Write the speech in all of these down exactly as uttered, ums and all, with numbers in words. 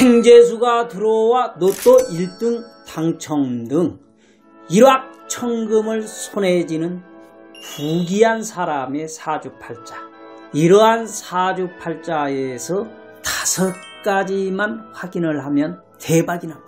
행재수가 들어와 로또 일 등 당첨 등 일확천금을 손에 쥐는 부귀한 사람의 사주팔자. 이러한 사주팔자에서 다섯 가지만 확인을 하면 대박이 납니다.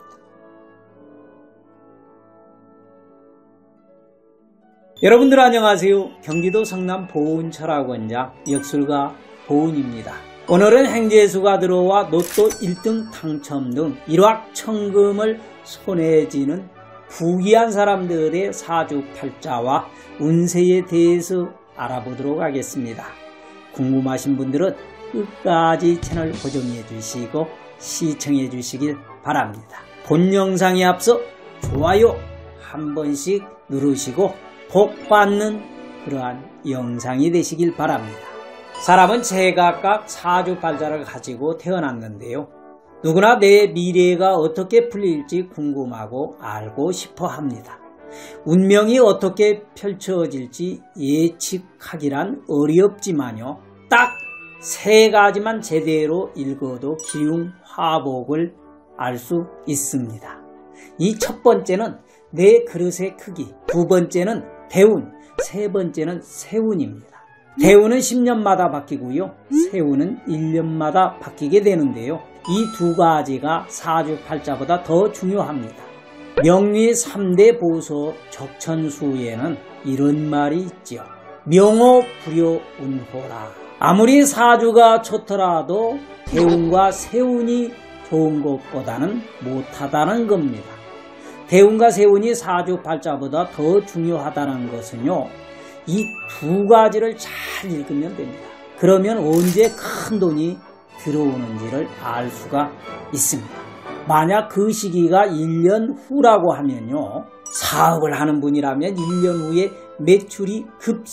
여러분들 안녕하세요. 경기도 성남 보은철학원장 역술가 보은입니다. 오늘은 행재수가 들어와 로또 일 등 당첨 등 일확천금을 손에 쥐는 부귀한 사람들의 사주팔자와 운세에 대해서 알아보도록 하겠습니다. 궁금하신 분들은 끝까지 채널 고정해 주시고 시청해 주시길 바랍니다. 본 영상에 앞서 좋아요 한 번씩 누르시고 복 받는 그러한 영상이 되시길 바랍니다. 사람은 제각각 사주팔자를 가지고 태어났는데요. 누구나 내 미래가 어떻게 풀릴지 궁금하고 알고 싶어 합니다. 운명이 어떻게 펼쳐질지 예측하기란 어렵지만요. 딱 세 가지만 제대로 읽어도 기흉화복을 알 수 있습니다. 이 첫 번째는 내 그릇의 크기, 두 번째는 대운, 세 번째는 세운입니다. 대운은 십 년마다 바뀌고요. 세운은 일 년마다 바뀌게 되는데요. 이 두 가지가 사주팔자보다 더 중요합니다. 명리 삼 대 보소 적천수에는 이런 말이 있지요. 명호 불효 운호라. 아무리 사주가 좋더라도 대운과 세운이 좋은 것보다는 못하다는 겁니다. 대운과 세운이 사주팔자보다 더 중요하다는 것은요. 이 두 가지를 잘 읽으면 됩니다. 그러면 언제 큰 돈이 들어오는지를 알 수가 있습니다. 만약 그 시기가 일 년 후라고 하면요. 사업을 하는 분이라면 일 년 후에 매출이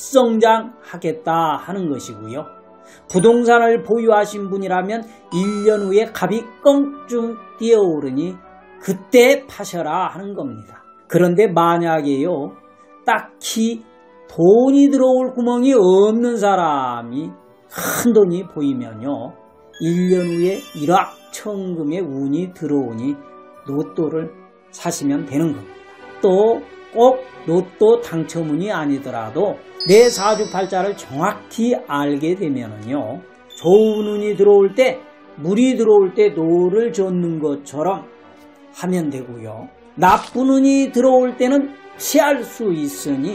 급성장하겠다 하는 것이고요. 부동산을 보유하신 분이라면 일 년 후에 값이 껑충 뛰어오르니 그때 파셔라 하는 겁니다. 그런데 만약에요. 딱히 돈이 들어올 구멍이 없는 사람이 큰 돈이 보이면요. 일 년 후에 일확천금의 운이 들어오니 로또를 사시면 되는 겁니다. 또 꼭 로또 당첨운이 아니더라도 내 사주팔자를 정확히 알게 되면요. 좋은 운이 들어올 때 물이 들어올 때 노를 젓는 것처럼 하면 되고요. 나쁜 운이 들어올 때는 피할 수 있으니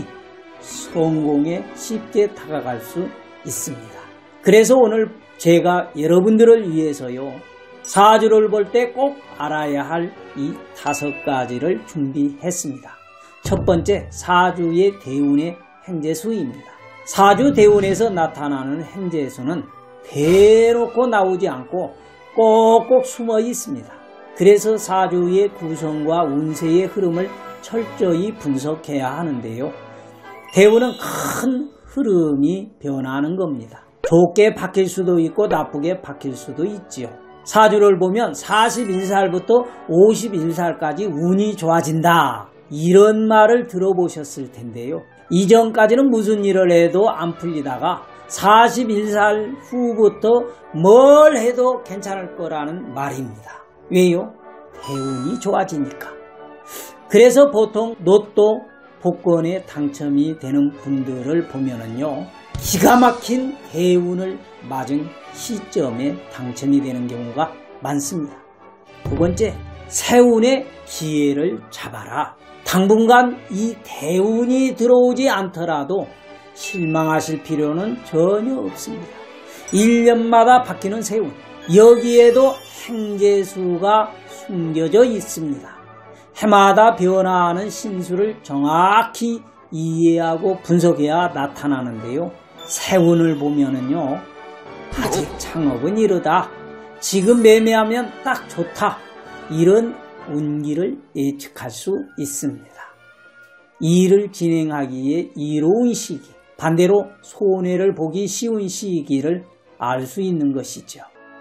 성공에 쉽게 다가갈 수 있습니다. 그래서 오늘 제가 여러분들을 위해서요. 사주를 볼 때 꼭 알아야 할 이 다섯 가지를 준비했습니다. 첫 번째, 사주의 대운의 행재수입니다. 사주 대운에서 나타나는 행재수는 대놓고 나오지 않고 꼭꼭 숨어 있습니다. 그래서 사주의 구성과 운세의 흐름을 철저히 분석해야 하는데요. 대운은 큰 흐름이 변하는 겁니다. 좋게 바뀔 수도 있고 나쁘게 바뀔 수도 있지요. 사주를 보면 사십일 살부터 오십일 살까지 운이 좋아진다. 이런 말을 들어보셨을 텐데요. 이전까지는 무슨 일을 해도 안 풀리다가 사십일 살 후부터 뭘 해도 괜찮을 거라는 말입니다. 왜요? 대운이 좋아지니까. 그래서 보통 로또 복권에 당첨이 되는 분들을 보면은요. 기가 막힌 대운을 맞은 시점에 당첨이 되는 경우가 많습니다. 두 번째, 세운의 기회를 잡아라. 당분간 이 대운이 들어오지 않더라도 실망하실 필요는 전혀 없습니다. 일 년마다 바뀌는 세운, 여기에도 행재수가 숨겨져 있습니다. 해마다 변화하는 신수를 정확히 이해하고 분석해야 나타나는데요. 세운을 보면은요. 아직 창업은 이르다. 지금 매매하면 딱 좋다. 이런 운기를 예측할 수 있습니다. 일을 진행하기에 이로운 시기, 반대로 손해를 보기 쉬운 시기를 알 수 있는 것이죠.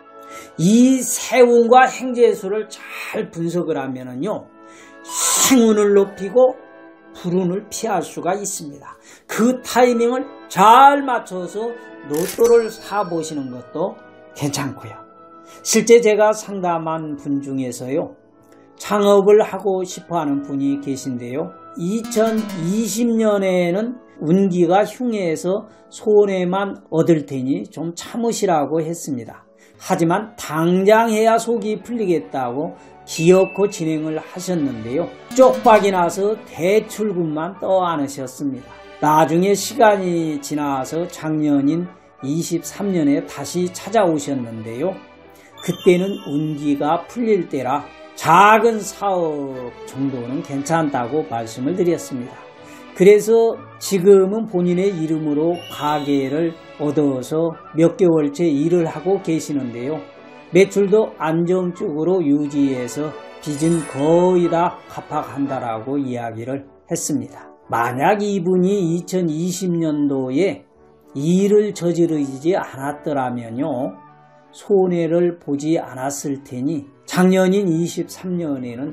이 세운과 행재수를 잘 분석을 하면은요. 행운을 높이고 불운을 피할 수가 있습니다. 그 타이밍을 잘 맞춰서 로또를 사보시는 것도 괜찮고요. 실제 제가 상담한 분 중에서요, 창업을 하고 싶어하는 분이 계신데요, 이천이십 년에는 운기가 흉해서 손해만 얻을 테니 좀 참으시라고 했습니다. 하지만 당장 해야 속이 풀리겠다고 기어코 진행을 하셨는데요, 쪽박이 나서 대출금만 떠안으셨습니다. 나중에 시간이 지나서 작년인 이십삼 년에 다시 찾아오셨는데요, 그때는 운기가 풀릴 때라 작은 사업 정도는 괜찮다고 말씀을 드렸습니다. 그래서 지금은 본인의 이름으로 가게를 얻어서 몇 개월째 일을 하고 계시는데요, 매출도 안정적으로 유지해서 빚은 거의 다 갚아간다라고 이야기를 했습니다. 만약 이분이 이천이십 년도에 일을 저지르지 않았더라면요, 손해를 보지 않았을 테니 작년인 이십삼 년에는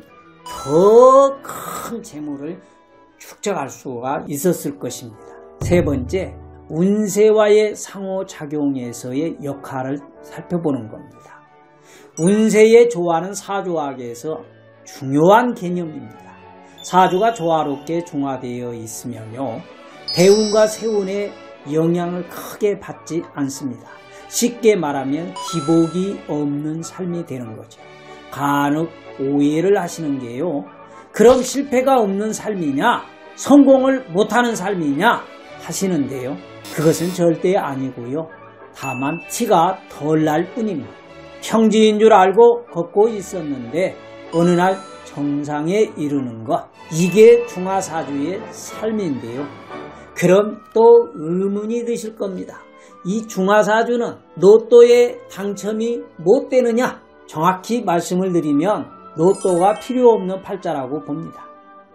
더 큰 재물을 축적할 수가 있었을 것입니다. 세 번째, 운세와의 상호작용에서의 역할을 살펴보는 겁니다. 운세의 조화는 사주학에서 중요한 개념입니다. 사주가 조화롭게 중화되어 있으면요, 대운과 세운의 영향을 크게 받지 않습니다. 쉽게 말하면 기복이 없는 삶이 되는 거죠. 간혹 오해를 하시는 게요, 그럼 실패가 없는 삶이냐, 성공을 못하는 삶이냐 하시는데요, 그것은 절대 아니고요, 다만 티가 덜 날 뿐입니다. 평지인 줄 알고 걷고 있었는데 어느 날 정상에 이르는 것, 이게 중화사주의 삶인데요, 그럼 또 의문이 드실 겁니다. 이 중화사주는 로또에 당첨이 못 되느냐? 정확히 말씀을 드리면 로또가 필요 없는 팔자라고 봅니다.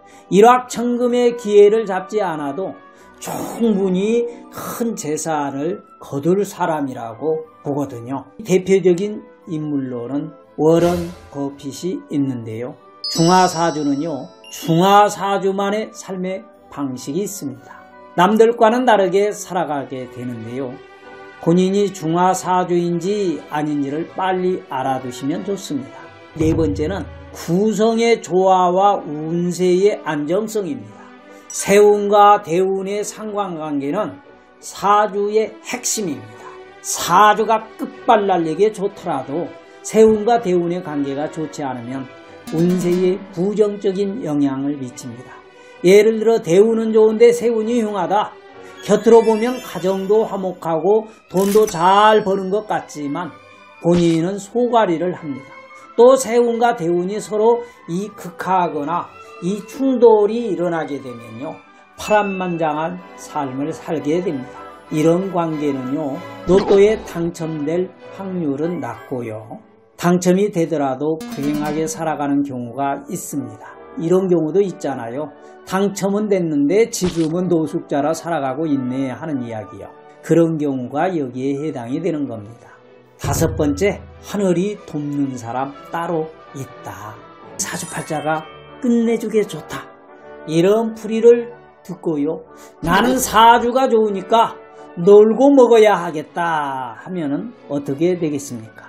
일확천금의 기회를 잡지 않아도 충분히 큰 재산을 거둘 사람이라고 보거든요. 대표적인 인물로는 워런 버핏이 있는데요, 중화사주는요, 중화사주만의 삶의 방식이 있습니다. 남들과는 다르게 살아가게 되는데요, 본인이 중화사주인지 아닌지를 빨리 알아두시면 좋습니다. 네 번째는 구성의 조화와 운세의 안정성입니다. 세운과 대운의 상관관계는 사주의 핵심입니다. 사주가 끝발날리게 좋더라도 세운과 대운의 관계가 좋지 않으면 운세에 부정적인 영향을 미칩니다. 예를 들어 대운은 좋은데 세운이 흉하다. 곁으로 보면 가정도 화목하고 돈도 잘 버는 것 같지만 본인은 소가리를 합니다. 또 세운과 대운이 서로 이 극하거나 이 충돌이 일어나게 되면요, 파란만장한 삶을 살게 됩니다. 이런 관계는요, 로또에 당첨될 확률은 낮고요, 당첨이 되더라도 불행하게 살아가는 경우가 있습니다. 이런 경우도 있잖아요. 당첨은 됐는데 지금은 노숙자라 살아가고 있네 하는 이야기요. 그런 경우가 여기에 해당이 되는 겁니다. 다섯 번째, 하늘이 돕는 사람 따로 있다. 사주팔자가 끝내주게 좋다. 이런 풀이를 듣고요, 나는 사주가 좋으니까 놀고 먹어야 하겠다 하면은 어떻게 되겠습니까?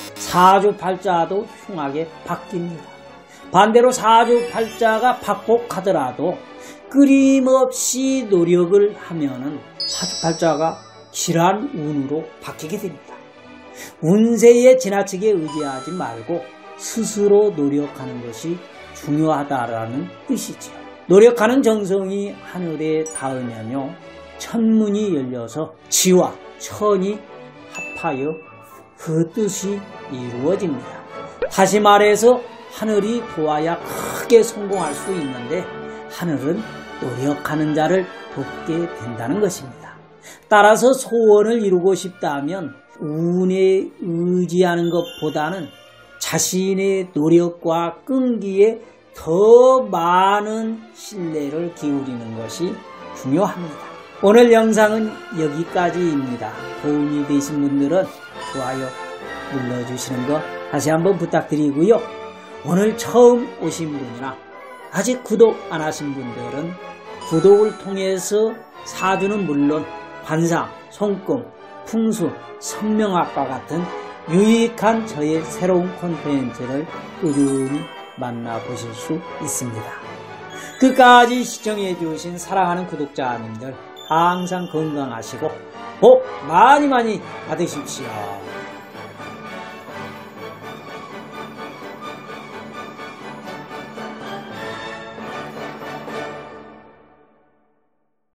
사주팔자도 흉하게 바뀝니다. 반대로 사주팔자가 박복하더라도 끊임없이 노력을 하면은 사주팔자가 길한 운으로 바뀌게 됩니다. 운세에 지나치게 의지하지 말고 스스로 노력하는 것이 중요하다라는 뜻이지요. 노력하는 정성이 하늘에 닿으면요, 천문이 열려서 지와 천이 합하여 그 뜻이 이루어집니다. 다시 말해서 하늘이 도와야 크게 성공할 수 있는데 하늘은 노력하는 자를 돕게 된다는 것입니다. 따라서 소원을 이루고 싶다면 운에 의지하는 것보다는 자신의 노력과 끈기에 더 많은 신뢰를 기울이는 것이 중요합니다. 오늘 영상은 여기까지입니다. 도움이 되신 분들은 좋아요 눌러주시는 거 다시 한번 부탁드리고요. 오늘 처음 오신 분이나 아직 구독 안 하신 분들은 구독을 통해서 사주는 물론 관상, 손금, 풍수, 선명학과 같은 유익한 저의 새로운 콘텐츠를 꾸준히 만나보실 수 있습니다. 끝까지 시청해 주신 사랑하는 구독자님들 항상 건강하시고 복 많이 많이 받으십시오.